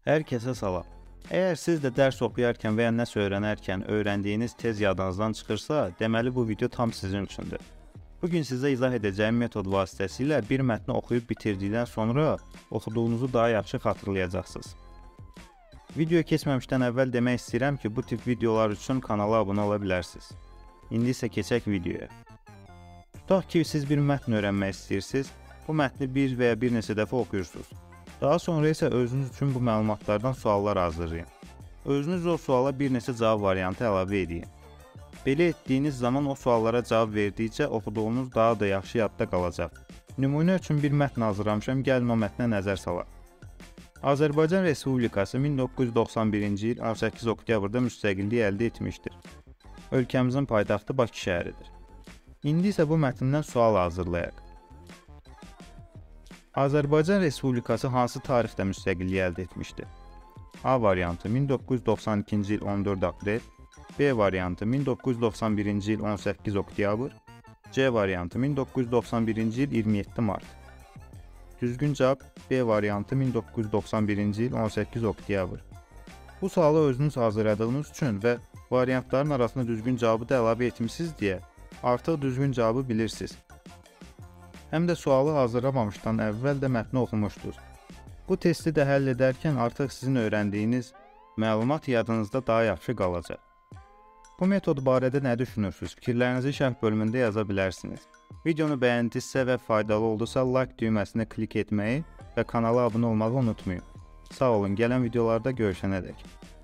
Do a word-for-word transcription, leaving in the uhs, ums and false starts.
Herkese salam. Eğer siz de dərs oxuyarkən və ya nəsə öyrənərkən öyrəndiyiniz tez yadınızdan çıxırsa, deməli bu video tam sizin üçündür. Bugün sizə izah edəcəyim metod vasitəsilə bir mətni oxuyub bitirdikdən sonra oxuduğunuzu daha yaxşı xatırlayacaqsınız. Videoya keçməmişdən əvvəl demək istəyirəm ki, bu tip videolar üçün kanala abunə ola bilərsiniz. İndi isə keçək videoya. Tutaq ki, siz bir mətn öyrənmək istəyirsiniz, bu mətni bir və ya bir neçə dəfə oxuyursunuz. Daha sonra isə özünüz üçün bu məlumatlardan suallar hazırlayın. Özünüz o suala bir neçə cavab variantı əlavə edin. Belə etdiyiniz zaman o suallara cavab verdikcə oxuduğunuz daha da yaxşı yadda qalacaq. Nümunə üçün bir mətn hazırlamışam, gəlin o mətnə nəzər salaq. Azərbaycan Respublikası min doqquz yüz doxsan birinci il on səkkiz oktyabrda müstəqillik əldə etmişdir. Ölkəmizin paytaxtı Bakı şəhəridir. İndi isə bu mətndən sual hazırlayaq. Azərbaycan Respublikası hansı tarixdə müstəqillik əldə etmişdir? A variantı min doqquz yüz doxsan ikinci il on dörd aprel, B variantı min doqquz yüz doxsan birinci il on səkkiz oktyabr, C variantı min doqquz yüz doxsan birinci il iyirmi yeddi mart. Düzgün cavab B variantı min doqquz yüz doxsan birinci il on səkkiz oktyabr. Bu sualı özünüz hazırladığınız üçün və variantların arasında düzgün cavabı da əlavə etmişsiniz deyə artıq düzgün cavabı bilirsiniz. Həm də sualı hazırlamamışdan əvvəl də mətni oxumuşdunuz. Bu testi də həll edərkən artıq sizin öyrəndiyiniz məlumat yadınızda daha yaxşı qalacaq. Bu metod barədə nə düşünürsünüz? Fikirlərinizi şərh bölümündə yaza bilərsiniz. Videonu bəyəndinizsə və faydalı oldusa like düyməsinə klik etməyi və kanala abunə olmağı unutmayın. Sağ olun, gələn videolarda görüşənədək.